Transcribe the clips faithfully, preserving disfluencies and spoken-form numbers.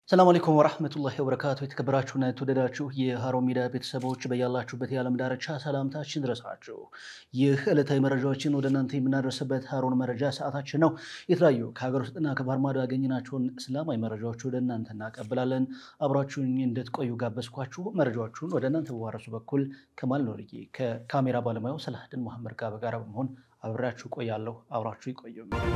ሰላም አለይኩም ወራህመቱላሂ ወበረካቱ የተከበራችሁና የተወደዳችሁ የሃሩን ሚዲያ ቤተሰቦች በያላችሁበት የዓለም ዳርቻ ሰላምታችን ድረሳችሁ። ይህ ዕለታዊ መረጃዎችን ወደ እናንተ የምናደርስበት ሃሩን መረጃ ሰዓታችን ነው። የተለያዩ ከሀገር ውስጥና ከባህር ማዶ ያገኘናቸውን እስላማዊ መረጃዎች ወደ እናንተ እናቀብላለን። አብራችሁን እንድትቆዩ ጋበዝኳችሁ። መረጃዎቹን ወደ እናንተ በማድረሱ በኩል ከማል ኖርዬ ከካሜራ ባለሙያው ሰላህድን መሐመድ ጋር በጋራ በመሆን አብራችሁ ቆያለሁ። አብራችሁ ይቆዩ።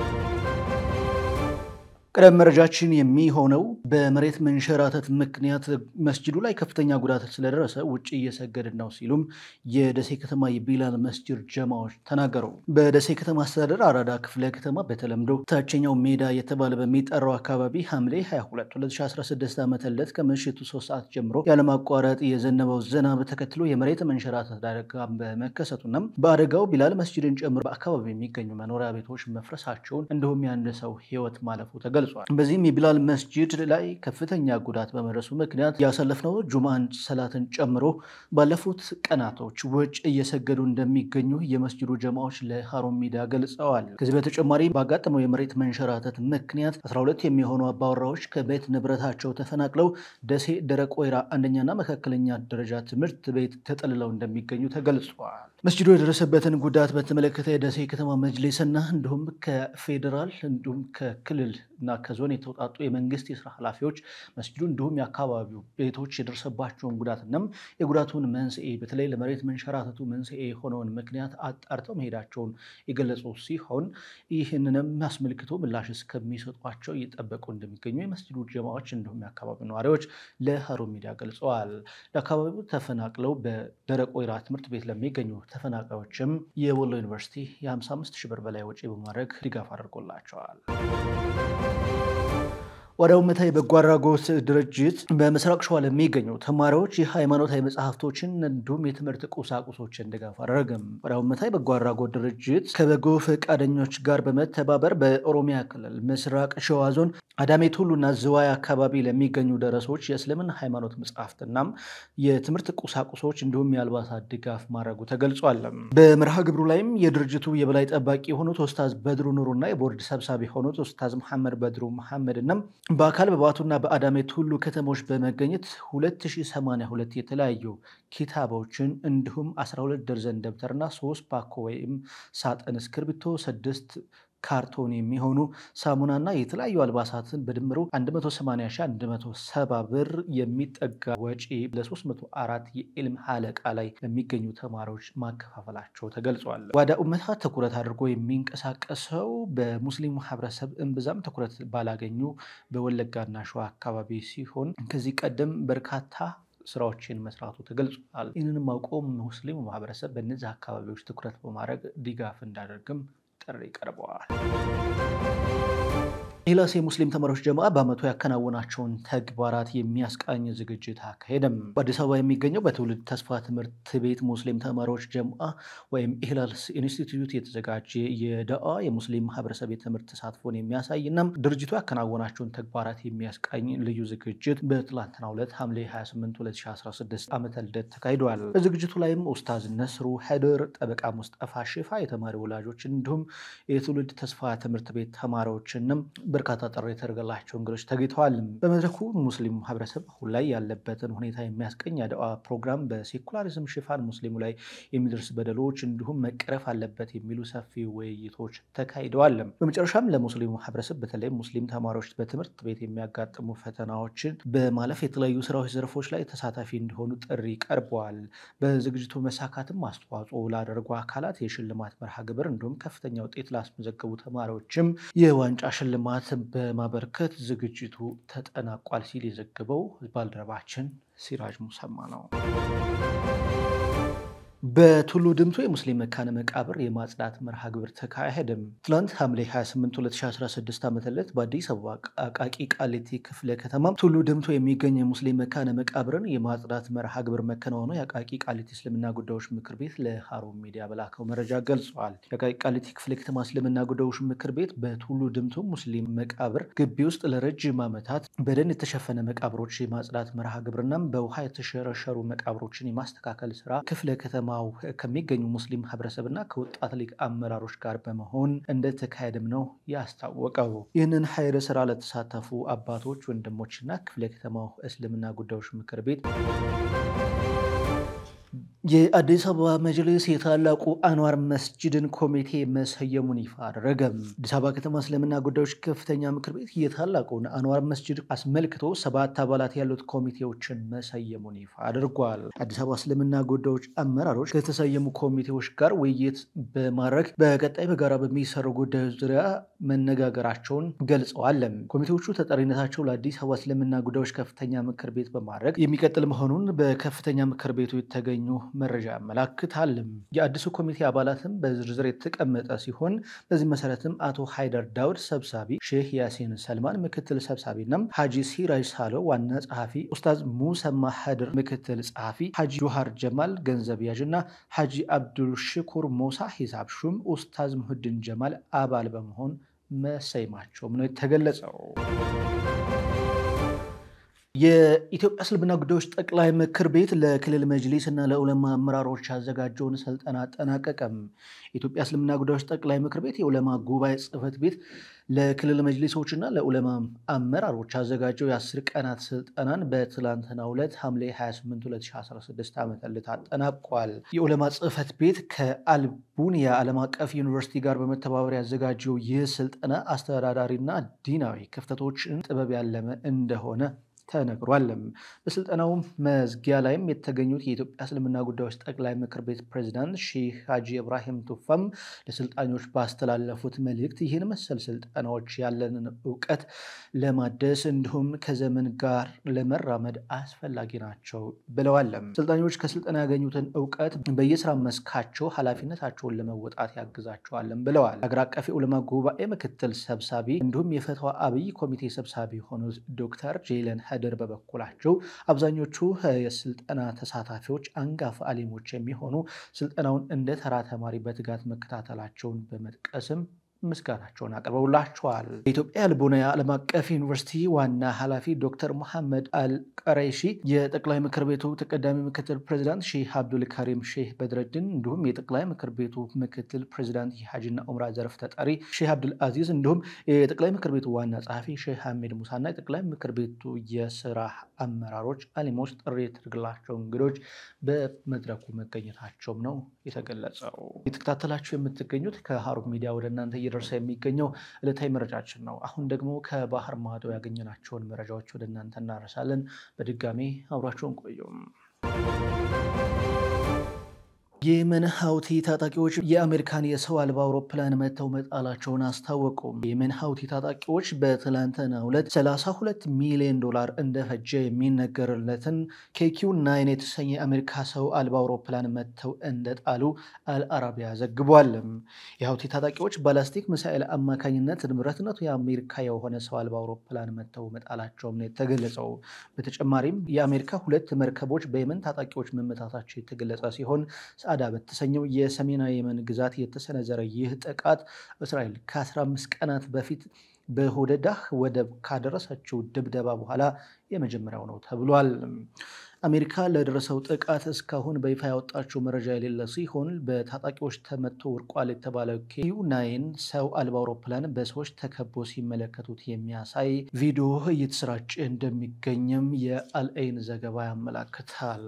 ቀደም መረጃችን የሚሆነው በመሬት መንሸራተት ምክንያት መስጂዱ ላይ ከፍተኛ ጉዳት ስለደረሰ ውጪ እየሰገድን ነው ሲሉም የደሴ ከተማ የቢላል መስጂድ ጀማዎች ተናገሩ። በደሴ ከተማ አስተዳደር አራዳ ክፍለ ከተማ በተለምዶ ታችኛው ሜዳ የተባለ በሚጠራው አካባቢ ሐምሌ ሃያ ሁለት ሁለት ሺህ አስራ ስድስት ዓመተ ምህረት ከምሽቱ ሶስት ሰዓት ጀምሮ ያለማቋረጥ የዘነበው ዝናብ ተከትሎ የመሬት መንሸራተት አደጋ በመከሰቱና በአደጋው ቢላል መስጂድን ጨምሮ በአካባቢው የሚገኙ መኖሪያ ቤቶች መፍረሳቸውን እንዲሁም የአንድ ሰው ሕይወት ማለፉ ተገልጿል። በዚህም የቢላል መስጂድ ላይ ከፍተኛ ጉዳት በመድረሱ ምክንያት ያሳለፍነው ጁማን ሰላትን ጨምሮ ባለፉት ቀናቶች ውጭ እየሰገዱ እንደሚገኙ የመስጂዱ ጀማዎች ለሃሩን ሚዲያ ገልጸዋል። ከዚህ በተጨማሪ ባጋጠመው የመሬት መንሸራተት ምክንያት አስራ ሁለት የሚሆኑ አባወራዎች ከቤት ንብረታቸው ተፈናቅለው ደሴ ደረቅ ወይራ አንደኛና መካከለኛ ደረጃ ትምህርት ቤት ተጠልለው እንደሚገኙ ተገልጿል። መስጂዱ የደረሰበትን ጉዳት በተመለከተ የደሴ ከተማ መጅሊስና እንዲሁም ከፌዴራል እንዲሁም ከክልል እና ከዞን የተውጣጡ የመንግስት የስራ ኃላፊዎች መስጂዱ እንዲሁም የአካባቢው ቤቶች የደረሰባቸውን ጉዳትና የጉዳቱን መንስኤ በተለይ ለመሬት መንሸራተቱ መንስኤ የሆነውን ምክንያት አጣርተው መሄዳቸውን የገለጹ ሲሆን ይህንንም አስመልክቶ ምላሽ እስከሚሰጧቸው እየጠበቁ እንደሚገኙ የመስጂዱ ጀማዎች እንዲሁም የአካባቢው ነዋሪዎች ለሃሩን ሚዲያ ገልጸዋል። ለአካባቢው ተፈናቅለው በደረቅ ወይራ ትምህርት ቤት ለሚገኙ ተፈናቃዮችም የወሎ ዩኒቨርሲቲ የሃምሳ አምስት ሺህ ብር በላይ ወጪ በማድረግ ድጋፍ አድርጎላቸዋል። ወደ ኡመታዊ በጎ አድራጎት ድርጅት በምስራቅ ሸዋ ለሚገኙ ተማሪዎች የሃይማኖታዊ መጽሐፍቶችን እንዲሁም የትምህርት ቁሳቁሶችን ድጋፍ አደረገም። ወደ ኡመታዊ በጎ አድራጎት ድርጅት ከበጎ ፈቃደኞች ጋር በመተባበር በኦሮሚያ ክልል ምስራቅ ሸዋ ዞን አዳሜ ቱሉና ዝዋይ አካባቢ ለሚገኙ ደረሶች የእስልምና ሃይማኖት መጽሐፍትና የትምህርት ቁሳቁሶች እንዲሁም የአልባሳት ድጋፍ ማድረጉ ተገልጿል። በመርሃ ግብሩ ላይም የድርጅቱ የበላይ ጠባቂ የሆኑት ኡስታዝ በድሩ ኑሩና የቦርድ ሰብሳቢ የሆኑት ኡስታዝ መሐመድ በድሩ መሐመድና በአካል በባቱና በአዳሜ ቱሉ ከተሞች በመገኘት ሁለት ሺህ ሰማንያ ሁለት የተለያዩ ኪታቦችን እንዲሁም አስራ ሁለት ደርዘን ደብተርና ሶስት ፓኮ ወይም ሳጥን እስክርቢቶ ስድስት ካርቶን የሚሆኑ ሳሙናና የተለያዩ አልባሳትን በድምሩ አንድ መቶ ሰማንያ ሺህ አንድ መቶ ሰባ ብር የሚጠጋ ወጪ ለ ሶስት መቶ አራት የኢልም ሐለቃ ላይ ለሚገኙ ተማሪዎች ማከፋፈላቸው ተገልጿል። ወደ ኡመታ ትኩረት አድርጎ የሚንቀሳቀሰው በሙስሊም ማህበረሰብ እምብዛም ትኩረት ባላገኙ በወለጋና ሸዋ አካባቢ ሲሆን ከዚህ ቀደም በርካታ ስራዎችን መስራቱ ተገልጿል። ይህንንም አውቀው ሙስሊሙ ማህበረሰብ በእነዚህ አካባቢዎች ትኩረት በማድረግ ድጋፍ እንዳደርግም ጥሪ ቀርበዋል። ኢህላስ የሙስሊም ተማሪዎች ጀማዓ በአመቱ ያከናወናቸውን ተግባራት የሚያስቃኝ ዝግጅት አካሄደም። በአዲስ አበባ የሚገኘው በትውልድ ተስፋ ትምህርት ቤት ሙስሊም ተማሪዎች ጀማዓ ወይም ኢህላስ ኢንስቲትዩት የተዘጋጀ የዳአ የሙስሊም ማህበረሰብ የትምህርት ተሳትፎን የሚያሳይና ድርጅቱ ያከናወናቸውን ተግባራት የሚያስቃኝ ልዩ ዝግጅት በትላንትናው ዕለት ሐምሌ ሃያ ስምንት ሁለት ሺህ አስራ ስድስት ዓመተ ልደት ተካሂዷል። በዝግጅቱ ላይም ኡስታዝ ነስሩ ሀይደር፣ ጠበቃ ሙስጠፋ ሽፋ፣ የተማሪ ወላጆች እንዲሁም የትውልድ ተስፋ ትምህርት ቤት ተማሪዎችንም በርካታ ጥሪ የተደረገላቸው እንግዶች ተገኝተዋል። በመድረኩ ሙስሊሙ ማህበረሰብ አሁን ላይ ያለበትን ሁኔታ የሚያስቀኝ የዳዋ ፕሮግራም በሴኩላሪዝም ሽፋን ሙስሊሙ ላይ የሚደርስ በደሎች እንዲሁም መቀረፍ አለበት የሚሉ ሰፊ ውይይቶች ተካሂደዋል። በመጨረሻም ለሙስሊሙ ማህበረሰብ በተለይ ሙስሊም ተማሪዎች በትምህርት ቤት የሚያጋጥሙ ፈተናዎችን በማለፍ የተለያዩ ስራዎች ዘርፎች ላይ ተሳታፊ እንዲሆኑ ጥሪ ቀርበዋል። በዝግጅቱ መሳካትም አስተዋጽኦ ላደረጉ አካላት የሽልማት መርሃ ግብር እንዲሁም ከፍተኛ ውጤት ላስመዘገቡ ተማሪዎችም የዋንጫ ሽልማት በማበርከት ዝግጅቱ ተጠናቋል ሲል የዘገበው ባልደረባችን ሲራጅ ሙሰማ ነው። በቱሉ ድምቱ የሙስሊም መካነ መቃብር የማጽዳት መርሃ ግብር ተካሄደም። ትላንት ሐምሌ ሃያ ስምንት ሁለት ሺህ አስራ ስድስት ዓመተ ምህረት በአዲስ አበባ አቃቂ ቃሊቲ ክፍለ ከተማ ቱሉ ድምቱ የሚገኝ የሙስሊም መካነ መቃብርን የማጽዳት መርሃ ግብር መከናወኑ የአቃቂ ቃሊቲ እስልምና ጉዳዮች ምክር ቤት ለሃሩን ሚዲያ በላከው መረጃ ገልጿል። የአቃቂ ቃሊቲ ክፍለ ከተማ እስልምና ጉዳዮች ምክር ቤት በቱሉ ድምቱ ሙስሊም መቃብር ግቢ ውስጥ ለረጅም ዓመታት በደን የተሸፈነ መቃብሮች የማጽዳት መርሃ ግብርና በውሃ የተሸረሸሩ መቃብሮችን የማስተካከል ስራ ክፍለ ከተማ በከተማው ከሚገኙ ሙስሊም ማህበረሰብና ከወጣት ሊግ አመራሮች ጋር በመሆን እንደተካሄደም ነው ያስታወቀው። ይህንን ኃይለ ስራ ለተሳተፉ አባቶች፣ ወንድሞችና ክፍለ ከተማው እስልምና ጉዳዮች ምክር ቤት የአዲስ አበባ መጅሊስ የታላቁ አንዋር መስጂድን ኮሚቴ መሰየሙን ይፋ አደረገ። አዲስ አበባ ከተማ እስልምና ጉዳዮች ከፍተኛ ምክር ቤት የታላቁን አንዋር መስጂድ አስመልክቶ ሰባት አባላት ያሉት ኮሚቴዎችን መሰየሙን ይፋ አድርጓል። አዲስ አበባ እስልምና ጉዳዮች አመራሮች ከተሰየሙ ኮሚቴዎች ጋር ውይይት በማድረግ በቀጣይ በጋራ በሚሰሩ ጉዳዮች ዙሪያ መነጋገራቸውን ገልጸዋል። ኮሚቴዎቹ ተጠሪነታቸው ለአዲስ አበባ እስልምና ጉዳዮች ከፍተኛ ምክር ቤት በማድረግ የሚቀጥል መሆኑን በከፍተኛ ምክር ቤቱ የተገኙ መረጃ ያመላክታል። የአዲሱ ኮሚቴ አባላትም በዝርዝር የተቀመጠ ሲሆን በዚህ መሰረትም አቶ ሃይደር ዳውድ ሰብሳቢ፣ ሼህ ያሲን ሰልማን ምክትል ሰብሳቢና ሐጂ ሲራጅ ሳሎ ዋና ጸሐፊ፣ ኡስታዝ ሙሰማ ሀድር ምክትል ጸሐፊ፣ ሐጂ ጆሃር ጀማል ገንዘብ ያዥና ሐጂ አብዱል ሽኩር ሞሳ ሂሳብ ሹም፣ ኡስታዝ ሙህድን ጀማል አባል በመሆን መሰየማቸውም ነው የተገለጸው። የኢትዮጵያ እስልምና ጉዳዮች ጠቅላይ ምክር ቤት ለክልል መጅሊስ እና ለዑለማ አመራሮች ያዘጋጀውን ስልጠና አጠናቀቀም። የኢትዮጵያ እስልምና ጉዳዮች ጠቅላይ ምክር ቤት የዑለማ ጉባኤ ጽሕፈት ቤት ለክልል መጅሊሶችና ለዑለማ አመራሮች ያዘጋጀው የአስር ቀናት ስልጠናን በትላንትናው ዕለት ሐምሌ ሃያ ስምንት ሁለት ሺህ አስራ ስድስት ዓ.ም አጠናቋል። የዑለማ ጽሕፈት ቤት ከአልቡንያ ዓለም አቀፍ ዩኒቨርሲቲ ጋር በመተባበር ያዘጋጀው ይህ ስልጠና አስተዳዳሪና ዲናዊ ክፍተቶችን ጥበብ ያለመ እንደሆነ ተነግሯል። በስልጠናው መዝጊያ ላይም የተገኙት የኢትዮጵያ እስልምና ጉዳዮች ጠቅላይ ምክር ቤት ፕሬዝዳንት ሼህ ሐጂ ኢብራሂም ቱፋም ለስልጣኞች ባስተላለፉት መልእክት ይህን መሰል ስልጠናዎች ያለንን እውቀት ለማደስ እንዲሁም ከዘመን ጋር ለመራመድ አስፈላጊ ናቸው ብለዋል። ስልጣኞች ከስልጠና ያገኙትን እውቀት በየስራ መስካቸው ኃላፊነታቸውን ለመወጣት ያግዛቸዋልም ብለዋል። ሀገር አቀፍ የዑለማ ጉባኤ ምክትል ሰብሳቢ እንዲሁም የፈትዋ አብይ ኮሚቴ ሰብሳቢ የሆኑት ዶክተር ጄለን ሀደር በበኩላቸው አብዛኞቹ የስልጠና ተሳታፊዎች አንጋፋ አሊሞች የሚሆኑ ስልጠናውን እንደ ተራ ተማሪ በትጋት መከታተላቸውን በመጥቀስም ምስጋናቸውን አቅርበውላቸዋል። የኢትዮጵያ አልቡንያ ዓለም አቀፍ ዩኒቨርሲቲ ዋና ኃላፊ ዶክተር መሐመድ አልቀረይሺ፣ የጠቅላይ ምክር ቤቱ ተቀዳሚ ምክትል ፕሬዚዳንት ሼህ አብዱል ካሪም ሼህ በድረድን እንዲሁም የጠቅላይ ምክር ቤቱ ምክትል ፕሬዚዳንት የሐጅና ዑምራ ዘርፍ ተጠሪ ሼህ አብዱል አዚዝ እንዲሁም የጠቅላይ ምክር ቤቱ ዋና ጸሐፊ ሼህ ሐሚድ ሙሳና የጠቅላይ ምክር ቤቱ የስራ አመራሮች፣ አሊሞች፣ ጥሪ የተደረገላቸው እንግዶች በመድረኩ መገኘታቸውም ነው የተገለጸው። የተከታተላችሁ የምትገኙት ከሀሩን ሚዲያ ወደ እናንተ እየደረሰ የሚገኘው ዕለታዊ መረጃችን ነው። አሁን ደግሞ ከባህር ማዶ ያገኘናቸውን መረጃዎች ወደ እናንተ እናደርሳለን። በድጋሚ አብራችሁን ቆዩም። የየመን ሀውቲ ታጣቂዎች የአሜሪካን የሰው አልባ አውሮፕላን መተው መጣላቸውን አስታወቁ። የየመን ሀውቲ ታጣቂዎች በትላንትናው ዕለት ሰላሳ ሁለት ሚሊዮን ዶላር እንደፈጀ የሚነገርለትን ኬኪው ናይን የተሰኘ የአሜሪካ ሰው አልባ አውሮፕላን መተው እንደጣሉ አልአረቢያ ዘግቧል። የሀውቲ ታጣቂዎች ባላስቲክ ሚሳኤል አማካኝነት ንብረትነቱ የአሜሪካ የሆነ ሰው አልባ አውሮፕላን መተው መጣላቸውም ነው የተገለጸው። በተጨማሪም የአሜሪካ ሁለት መርከቦች በየመን ታጣቂዎች መመታታቸው የተገለጸ ሲሆን አዳ በተሰኘው የሰሜናዊ የመን ግዛት የተሰነዘረ ይህ ጥቃት እስራኤል ከአስራ አምስት ቀናት በፊት በሆደዳህ ወደብ ካደረሰችው ድብደባ በኋላ የመጀመሪያው ነው ተብሏል። አሜሪካ ለደረሰው ጥቃት እስካሁን በይፋ ያወጣችው መረጃ የሌለ ሲሆን በታጣቂዎች ተመቶ ወድቋል የተባለው ኬዩ ናይን ሰው አልባ አውሮፕላን በሰዎች ተከቦ ሲመለከቱት የሚያሳይ ቪዲዮ እየተሰራጨ እንደሚገኝም የአልአይን ዘገባ ያመላክታል።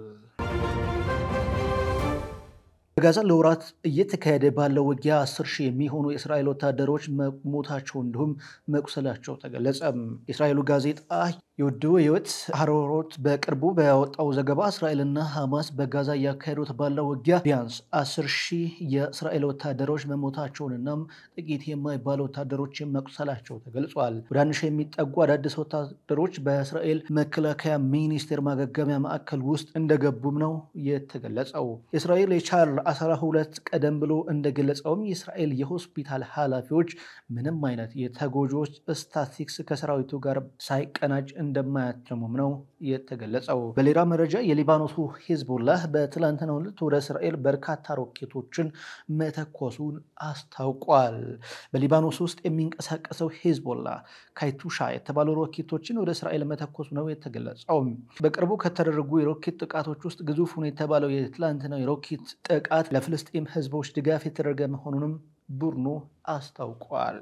በጋዛ ለወራት እየተካሄደ ባለው ውጊያ አስር ሺህ የሚሆኑ የእስራኤል ወታደሮች መሞታቸው እንዲሁም መቁሰላቸው ተገለጸ። የእስራኤሉ ጋዜጣ የወደው ህይወት ሀሮሮት በቅርቡ በያወጣው ዘገባ እስራኤልና ሐማስ በጋዛ እያካሄዱት ባለው ውጊያ ቢያንስ አስር ሺህ የእስራኤል ወታደሮች መሞታቸውንና ጥቂት የማይባሉ ወታደሮች መቁሰላቸው ተገልጿል። ወደ አንድ ሺህ የሚጠጉ አዳዲስ ወታደሮች በእስራኤል መከላከያ ሚኒስቴር ማገገሚያ ማዕከል ውስጥ እንደገቡም ነው የተገለጸው። የእስራኤል የቻርል አስራ ሁለት ቀደም ብሎ እንደገለጸውም የእስራኤል የሆስፒታል ኃላፊዎች ምንም አይነት የተጎጂዎች ስታቲስቲክስ ከሰራዊቱ ጋር ሳይቀናጅ እንደማያትሙም ነው የተገለጸው። በሌላ መረጃ የሊባኖሱ ሂዝቡላህ በትላንትናው ዕለት ወደ እስራኤል በርካታ ሮኬቶችን መተኮሱን አስታውቋል። በሊባኖስ ውስጥ የሚንቀሳቀሰው ሂዝቡላህ ካይቱሻ የተባሉ ሮኬቶችን ወደ እስራኤል መተኮሱ ነው የተገለጸው። በቅርቡ ከተደረጉ የሮኬት ጥቃቶች ውስጥ ግዙፉን የተባለው የትላንትናው የሮኬት ጥቃት ለፍልስጤም ህዝቦች ድጋፍ የተደረገ መሆኑንም ቡድኑ አስታውቋል።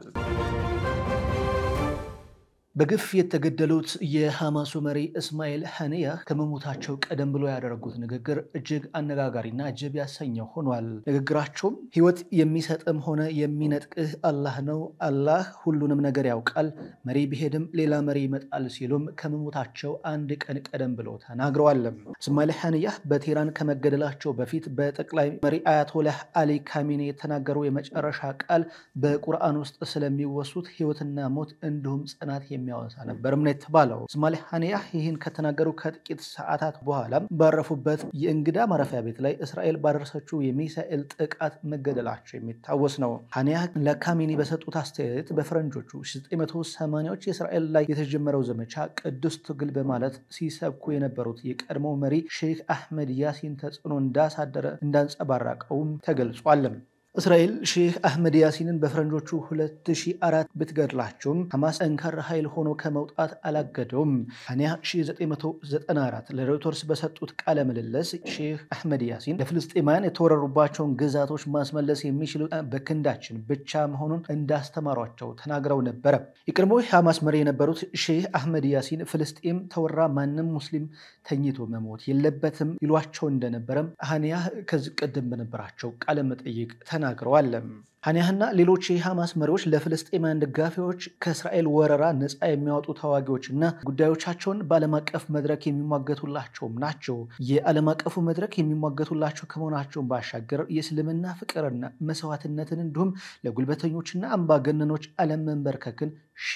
በግፍ የተገደሉት የሐማሱ መሪ እስማኤል ሐኒያህ ከመሞታቸው ቀደም ብሎ ያደረጉት ንግግር እጅግ አነጋጋሪና እጅብ ያሰኘው ሆኗል። ንግግራቸውም ህይወት የሚሰጥም ሆነ የሚነጥቅህ አላህ ነው፣ አላህ ሁሉንም ነገር ያውቃል፣ መሪ ቢሄድም ሌላ መሪ ይመጣል ሲሉም ከመሞታቸው አንድ ቀን ቀደም ብሎ ተናግረዋል። እስማኤል ሐኒያህ በቴህራን ከመገደላቸው በፊት በጠቅላይ መሪ አያቶላህ አሊ ካሚኔ የተናገሩ የመጨረሻ ቃል በቁርአን ውስጥ ስለሚወሱት ህይወትና ሞት እንዲሁም ጽናት የሚያወሳ ነበርም ነው የተባለው። እስማኤል ሐኒያህ ይህን ከተናገሩ ከጥቂት ሰዓታት በኋላ ባረፉበት የእንግዳ ማረፊያ ቤት ላይ እስራኤል ባደረሰችው የሚሳኤል ጥቃት መገደላቸው የሚታወስ ነው። ሐኒያህ ለካሚኒ በሰጡት አስተያየት በፈረንጆቹ ዘጠኝ መቶ ሰማንያዎች የእስራኤል ላይ የተጀመረው ዘመቻ ቅዱስ ትግል በማለት ሲሰብኩ የነበሩት የቀድሞው መሪ ሼክ አህመድ ያሲን ተጽዕኖ እንዳሳደረ እንዳንጸባረቀውም ተገልጿል። እስራኤል ሼክ አህመድ ያሲንን በፈረንጆቹ ሁለት ሺህ አራት ብትገድላቸውም ሐማስ ጠንካራ ኃይል ሆኖ ከመውጣት አላገደውም። ሐኒያህ ሺህ ዘጠኝ መቶ ዘጠና አራት ለሮይተርስ በሰጡት ቃለ ምልልስ ሼክ አህመድ ያሲን ለፍልስጤማውያን የተወረሩባቸውን ግዛቶች ማስመለስ የሚችሉት በክንዳችን ብቻ መሆኑን እንዳስተማሯቸው ተናግረው ነበረ። የቀድሞው ሐማስ መሪ የነበሩት ሼክ አህመድ ያሲን ፍልስጤም ተወራ ማንም ሙስሊም ተኝቶ መሞት የለበትም ይሏቸው እንደነበረም ሐኒያህ ከዚህ ቀደም በነበራቸው ቃለ መጠይቅ ተናግረዋል። ሐኒያህና ሌሎች የሐማስ መሪዎች ለፍልስጤማውያን ደጋፊዎች ከእስራኤል ወረራ ነፃ የሚያወጡ ተዋጊዎችና ጉዳዮቻቸውን በዓለም አቀፍ መድረክ የሚሟገቱላቸውም ናቸው። የዓለም አቀፉ መድረክ የሚሟገቱላቸው ከመሆናቸውን ባሻገር የእስልምና ፍቅርና መስዋዕትነትን እንዲሁም ለጉልበተኞችና አምባገነኖች ዓለም መንበርከክን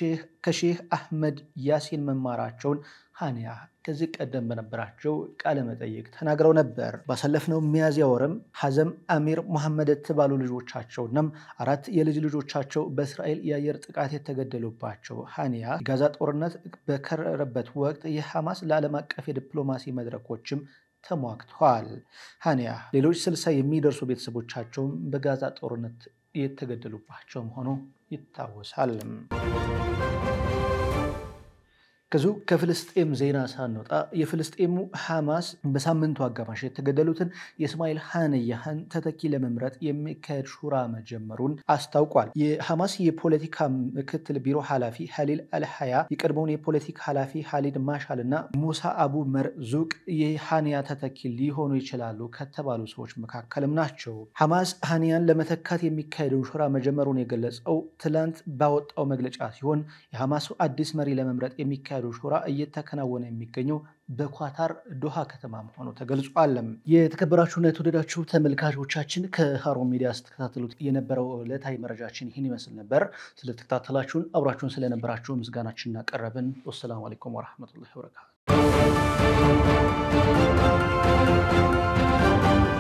ከሼህ አህመድ ያሲን መማራቸውን ሐኒያህ ከዚህ ቀደም በነበራቸው ቃለ መጠይቅ ተናግረው ነበር። ባሳለፍነው ሚያዝያ ወርም ሐዘም አሚር መሐመድ የተባሉ ልጆቻቸውና አራት የልጅ ልጆቻቸው በእስራኤል የአየር ጥቃት የተገደሉባቸው ሐኒያህ የጋዛ ጦርነት በከረረበት ወቅት የሐማስ ለዓለም አቀፍ የዲፕሎማሲ መድረኮችም ተሟግተዋል። ሐኒያህ ሌሎች ስልሳ የሚደርሱ ቤተሰቦቻቸውም በጋዛ ጦርነት የተገደሉባቸው መሆኑ ይታወሳል። ከዚሁ ከፍልስጤም ዜና ሳንወጣ የፍልስጤሙ ሐማስ በሳምንቱ አጋማሽ የተገደሉትን የእስማኤል ሐኒያህን ተተኪ ለመምረጥ የሚካሄድ ሹራ መጀመሩን አስታውቋል። የሐማስ የፖለቲካ ምክትል ቢሮ ኃላፊ ሀሊል አልሐያ የቀድሞውን የፖለቲካ ኃላፊ ሀሊድ ማሻል እና ሙሳ አቡ መርዙቅ የሐኒያ ተተኪ ሊሆኑ ይችላሉ ከተባሉ ሰዎች መካከልም ናቸው። ሐማስ ሐኒያን ለመተካት የሚካሄደውን ሹራ መጀመሩን የገለጸው ትላንት ባወጣው መግለጫ ሲሆን የሐማሱ አዲስ መሪ ለመምረጥ የሚካሄድ ሹራ እየተከናወነ የሚገኘው በኳታር ዶሃ ከተማ መሆኑ ተገልጿል። የተከበራችሁና የተወደዳችሁ ተመልካቾቻችን ከሃሩን ሚዲያ ስትከታተሉት የነበረው ዕለታዊ መረጃችን ይህን ይመስል ነበር። ስለተከታተላችሁን አብራችሁን ስለነበራችሁ ምስጋናችንን አቀረብን። ወሰላሙ አለይኩም ወራህመቱላሂ ወበረካቱ።